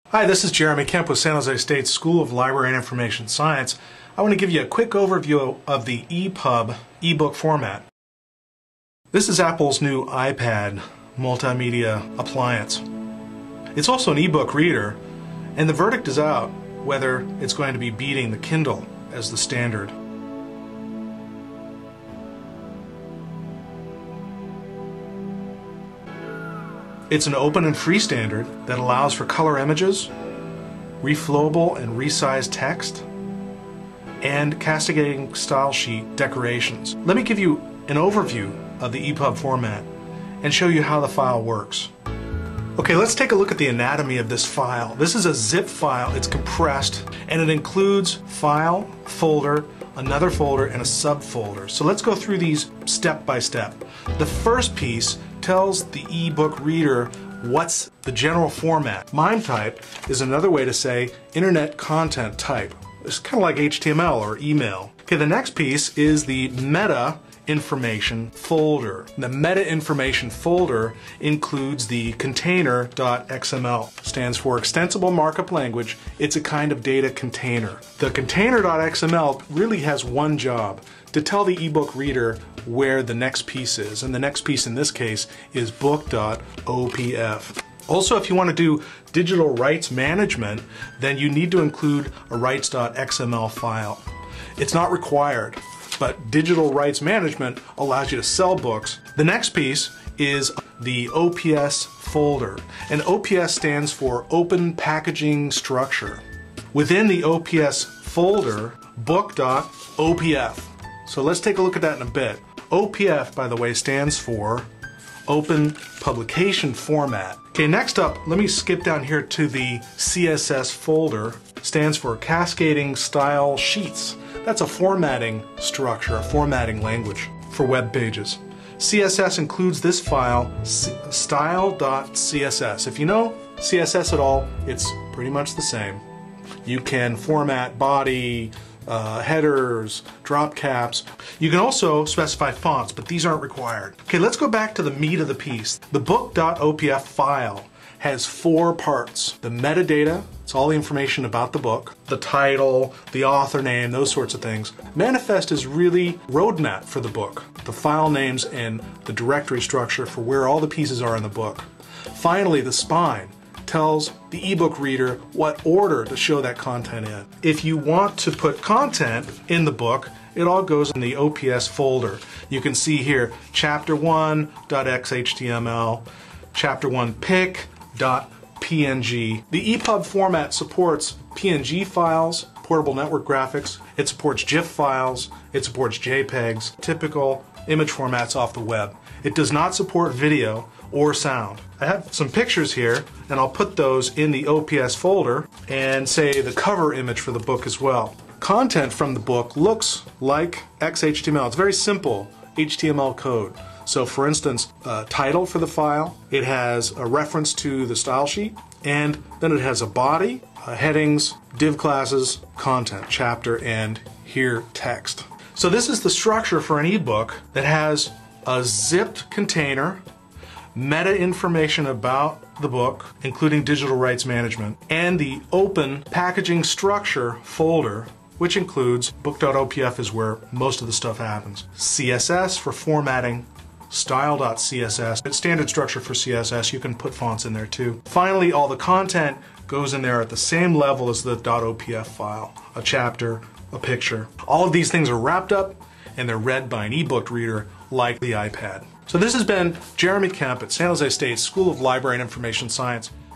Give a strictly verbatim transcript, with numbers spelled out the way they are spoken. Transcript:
Hi, this is Jeremy Kemp with San Jose State School of Library and Information Science. I want to give you a quick overview of the epub ebook format. This is Apple's new iPad multimedia appliance. It's also an ebook reader, and the verdict is out whether it's going to be beating the Kindle as the standard. It's an open and free standard that allows for color images, reflowable and resized text, and cascading style sheet decorations. Let me give you an overview of the epub format and show you how the file works. Okay, let's take a look at the anatomy of this file. This is a zip file. It's compressed, and it includes file, folder, another folder, and a subfolder. So let's go through these step by step. The first piece tells the ebook reader what's the general format. MIME type is another way to say internet content type. It's kind of like H T M L or email. Okay, the next piece is the meta information folder. The meta information folder includes the container.xml. Stands for extensible markup language. It's a kind of data container. The container.xml really has one job: to tell the ebook reader where the next piece is, and the next piece in this case is book.opf. Also, if you want to do digital rights management, then you need to include a rights.xml file. It's not required, but digital rights management allows you to sell books. The next piece is the O P S folder, and O P S stands for Open Packaging Structure. Within the O P S folder, book.opf. So let's take a look at that in a bit. O P F, by the way, stands for Open Publication Format. Okay, next up, let me skip down here to the C S S folder. Stands for Cascading Style Sheets. That's a formatting structure, a formatting language for web pages. C S S includes this file, style.css. If you know C S S at all, it's pretty much the same. You can format body, Uh, headers, drop caps. You can also specify fonts, but these aren't required. Okay, let's go back to the meat of the piece. The book.opf file has four parts. The metadata, it's all the information about the book, the title, the author name, those sorts of things. Manifest is really roadmap for the book, the file names and the directory structure for where all the pieces are in the book. Finally, the spine tells the ebook reader what order to show that content in. If you want to put content in the book, it all goes in the O P S folder. You can see here chapter one.xhtml, chapter one pic.png. The epub format supports P N G files, portable network graphics, it supports GIF files, it supports JPEGs, typical image formats off the web. It does not support video or sound. I have some pictures here, and I'll put those in the O P S folder and say the cover image for the book as well. Content from the book looks like X H T M L. It's very simple H T M L code. So for instance, a title for the file, it has a reference to the style sheet, and then it has a body, uh, headings, div classes, content, chapter, and here text. So this is the structure for an ebook that has a zipped container, meta information about the book, including digital rights management, and the open packaging structure folder, which includes book.opf is where most of the stuff happens. C S S for formatting, style.css. It's standard structure for C S S. You can put fonts in there too. Finally, all the content goes in there at the same level as the .opf file, a chapter, a picture. All of these things are wrapped up and they're read by an ebook reader like the iPad. So this has been Jeremy Kemp at San Jose State School of Library and Information Science.